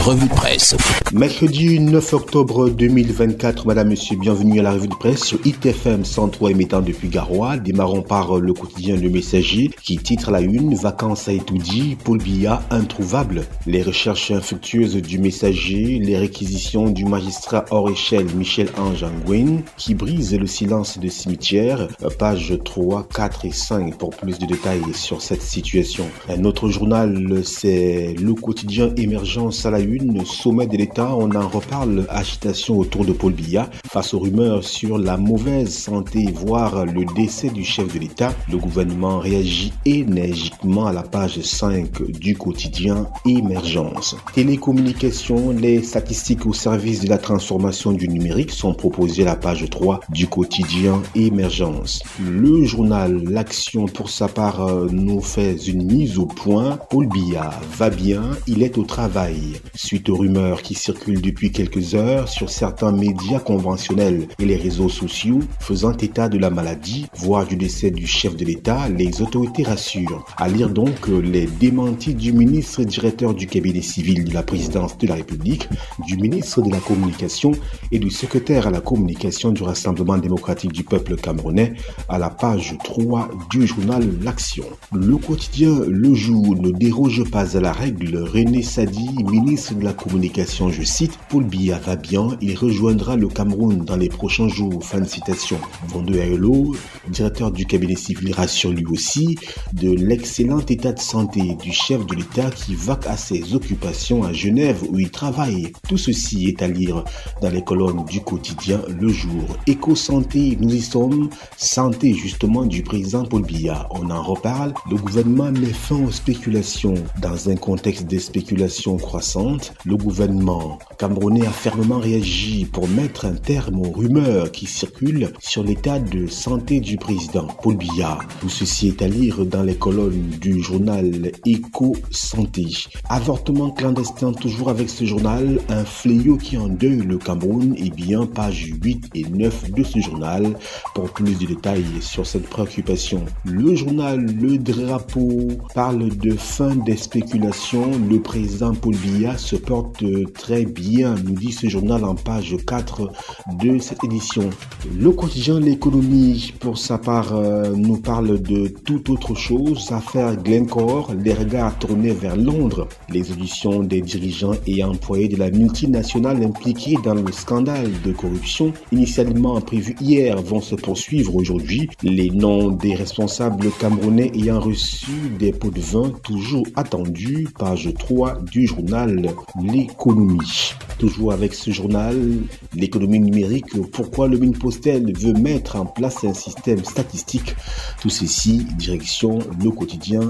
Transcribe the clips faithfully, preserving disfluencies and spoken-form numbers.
revue de presse. Mercredi neuf octobre deux mille vingt-quatre, madame, monsieur, bienvenue à la revue de presse sur I T F M cent trois émettant depuis Garoua. Démarrons par le quotidien Le Messager qui titre à la une « Vacances à Etoudi, Paul Biya introuvable ». Les recherches infructueuses du Messager, les réquisitions du magistrat hors échelle Michel-Ange Nguyen qui brise le silence de cimetière. Pages trois, quatre et cinq pour plus de détails sur cette situation. Un autre journal, c'est le quotidien Émergence à la une, sommet de l'État, on en reparle, agitation autour de Paul Biya. Face aux rumeurs sur la mauvaise santé, voire le décès du chef de l'État, le gouvernement réagit énergiquement à la page cinq du quotidien Émergence. Télécommunications, les statistiques au service de la transformation du numérique sont proposées à la page trois du quotidien Émergence. Le journal L'Action, pour sa part, nous fait une mise au point. Paul Biya va bien, il est au travail. Suite aux rumeurs qui circulent depuis quelques heures sur certains médias conventionnels et les réseaux sociaux faisant état de la maladie, voire du décès du chef de l'État, les autorités rassurent. À lire donc les démentis du ministre directeur du cabinet civil de la présidence de la République, du ministre de la Communication et du secrétaire à la communication du Rassemblement démocratique du peuple camerounais à la page trois du journal L'Action. Le quotidien Le Jour ne déroge pas à la règle. René Sadi, ministre de la Communication, je cite, « Paul Biya va bien, il rejoindra le Cameroun dans les prochains jours ». Fin de citation. Vando Aelo, directeur du cabinet civil, rassure lui aussi de l'excellent état de santé du chef de l'État qui vaque à ses occupations à Genève où il travaille. Tout ceci est à lire dans les colonnes du quotidien Le Jour. Éco-santé, nous y sommes. Santé justement du président Paul Biya. On en reparle. Le gouvernement met fin aux spéculations. Dans un contexte de spéculation croissante, le gouvernement camerounais a fermement réagi pour mettre un terme aux rumeurs qui circulent sur l'état de santé du président Paul Biya. Tout ceci est à lire dans les colonnes du journal Éco-santé. Avortement clandestin, toujours avec ce journal, un fléau qui endeuille le Cameroun. Et bien, page huit et neuf de ce journal pour plus de détails sur cette préoccupation. Le journal Le Drapeau parle de fin des spéculations. Le président Paul Biya se porte très bien, nous dit ce journal en page quatre de cette édition. Le quotidien L'économie, pour sa part, euh, nous parle de toute autre chose. Affaire Glencore, les regards tournés vers Londres. Les auditions des dirigeants et employés de la multinationale impliqués dans le scandale de corruption, initialement prévues hier, vont se poursuivre aujourd'hui. Les noms des responsables camerounais ayant reçu des pots de vin toujours attendus, page trois du journal L'économie. Toujours avec ce journal, l'économie numérique, pourquoi le Mine-Postel veut mettre en place un système statistique. Tout ceci, direction le quotidien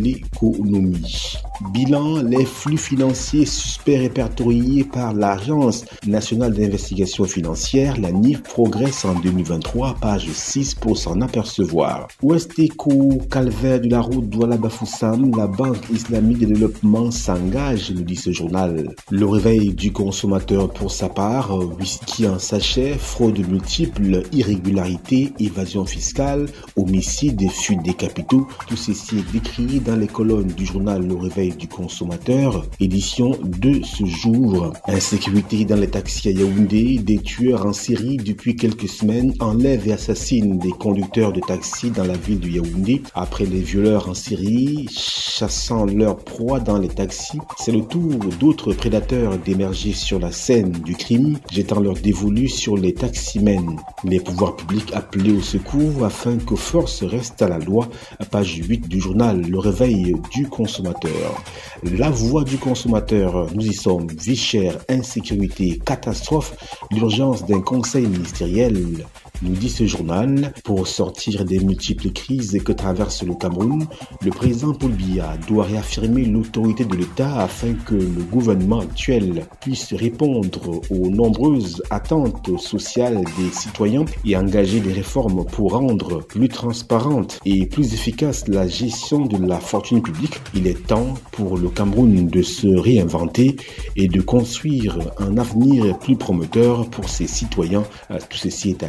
L'économie. Bilan, les flux financiers suspects répertoriés par l'Agence nationale d'investigation financière, la N I F, progresse en deux mille vingt-trois, page six pour s'en apercevoir. Ouest-Eco, calvaire de la route Douala-Bafoussam, la Banque islamique de développement s'engage, nous dit ce journal. Le réveil du consommateur pour sa part, whisky en sachet, fraude multiple, irrégularité, évasion fiscale, homicide, fuite des capitaux, tout ceci est décrit dans les colonnes du journal Le Réveil du consommateur, édition de ce jour. Insécurité dans les taxis à Yaoundé, des tueurs en série depuis quelques semaines enlèvent et assassinent des conducteurs de taxi dans la ville de Yaoundé. Après les violeurs en série chassant leurs proies dans les taxis, c'est le tour d'autres prédateurs d'émerger sur la scène du crime, jetant leur dévolu sur les taximens. Les pouvoirs publics appelés au secours afin que force reste à la loi, à page huit du journal Le Réveil du consommateur. La voix du consommateur, nous y sommes. Vie chère, insécurité, catastrophe, l'urgence d'un conseil ministériel, nous dit ce journal. Pour sortir des multiples crises que traverse le Cameroun, le président Paul Biya doit réaffirmer l'autorité de l'État afin que le gouvernement actuel puisse répondre aux nombreuses attentes sociales des citoyens et engager des réformes pour rendre plus transparente et plus efficace la gestion de la fortune publique. Il est temps pour le Cameroun de se réinventer et de construire un avenir plus prometteur pour ses citoyens. Tout ceci est à lire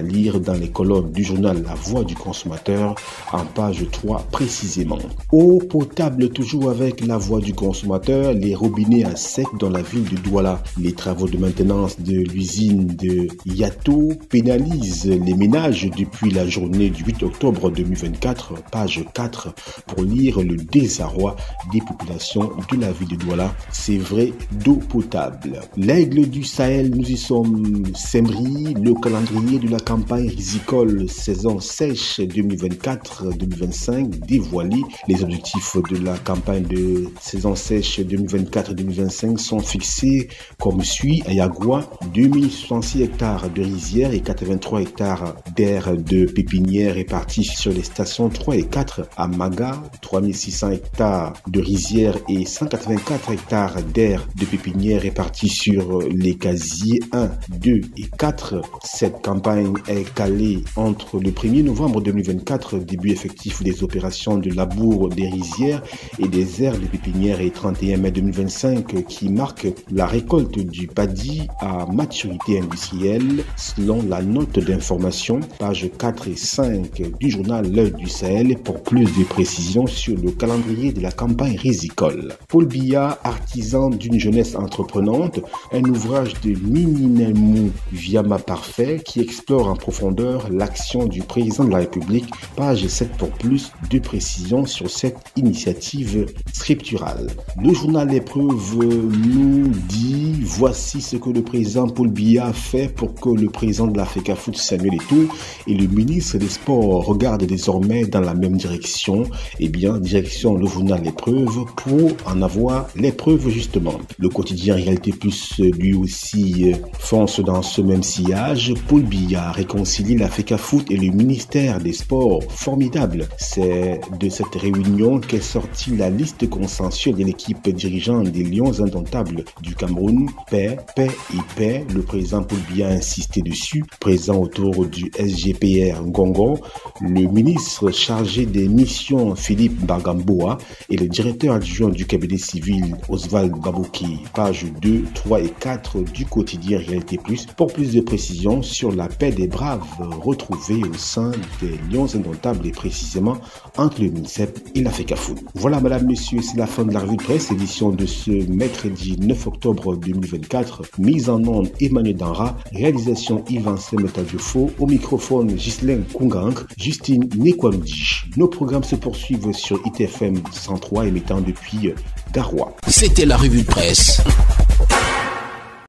dans les colonnes du journal La Voix du consommateur en page trois précisément. Eau potable toujours avec La Voix du consommateur, les robinets à sec dans la ville de Douala. Les travaux de maintenance de l'usine de Yato pénalisent les ménages depuis la journée du huit octobre deux mille vingt-quatre, page quatre, pour lire le désarroi des populations de la ville de Douala. C'est vrai, d'eau potable. L'aigle du Sahel, nous y sommes. Semri, le calendrier de la campagne risicole saison sèche deux mille vingt-quatre deux mille vingt-cinq dévoilé. Les objectifs de la campagne de saison sèche deux mille vingt-quatre deux mille vingt-cinq sont fixés comme suit. À Yagua, deux mille soixante-six hectares de rizières et quatre-vingt-trois hectares d'aires de pépinières répartis sur les stations trois et quatre. À Maga, trois mille six cents hectares de rizières et cent quatre-vingt-quatre hectares d'aires de pépinières répartis sur les casiers un, deux et quatre. Cette campagne est calée entre le premier novembre deux mille vingt-quatre, début effectif des opérations de labour des rizières et des aires de pépinières, et trente et un mai deux mille vingt-cinq qui marque la récolte du paddy à maturité industrielle selon la note d'information, pages quatre et cinq du journal L'Œil du Sahel pour plus de précisions sur le calendrier de la campagne risicole. Paul Biya, artisan d'une jeunesse entreprenante, un ouvrage de Mininemu Viama Parfait qui explore en profondeur l'action du président de la République, page sept pour plus de précisions sur cette initiative scripturale. Le journal L'épreuve nous dit voici ce que le président Paul Biya a fait pour que le président de la FECAFOOT Samuel Eto'o et le ministre des Sports regardent désormais dans la même direction. Eh bien, direction le journal L'épreuve pour en avoir l'épreuve justement. Le quotidien Réalité Plus lui aussi fonce dans ce même sillage. Paul Biya réconcilie la FECAFOOT et le ministère des Sports. Formidable. C'est de cette réunion qu'est sortie la liste consensuelle de l'équipe dirigeante des Lions Indomptables du Cameroun. Paix, paix et paix. Le président Paul Biya a insisté dessus. Présent autour du S G P R Ngongo, le ministre chargé des missions Philippe Bagamboa et le directeur adjoint du cabinet civil Oswald Babouki. Pages deux, trois et quatre du quotidien Réalité Plus pour plus de précisions sur la paix des braves retrouvée au sein des Lions Indomptables et précisément entre le MINSEP et la FECAFOOT. Voilà madame, messieurs, c'est la fin de la revue de presse, édition de ce mercredi neuf octobre deux mille vingt-quatre. Mise en onde Emmanuel Danra, réalisation Yvan Semetadiofo, au microphone Ghislaine Kungang, Justine Nekwaludish. Nos programmes se poursuivent sur I T F M cent trois émettant depuis Garoua. C'était la revue de presse.